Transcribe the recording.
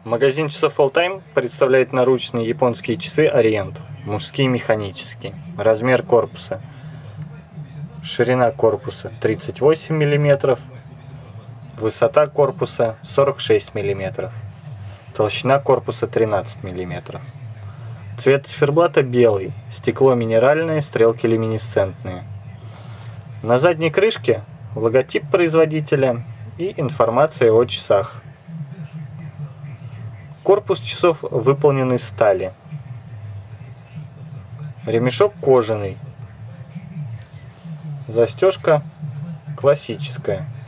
Магазин часов All-Time представляет наручные японские часы Orient, мужские механические. Размер корпуса. Ширина корпуса 38 мм, высота корпуса 46 мм, толщина корпуса 13 мм. Цвет циферблата белый, стекло минеральное, стрелки люминесцентные. На задней крышке логотип производителя и информация о часах. Корпус часов выполнен из стали. Ремешок кожаный. Застежка классическая.